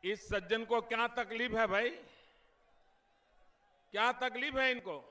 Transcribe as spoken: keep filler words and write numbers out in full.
इस सज्जन को क्या तकलीफ है भाई? क्या तकलीफ है इनको?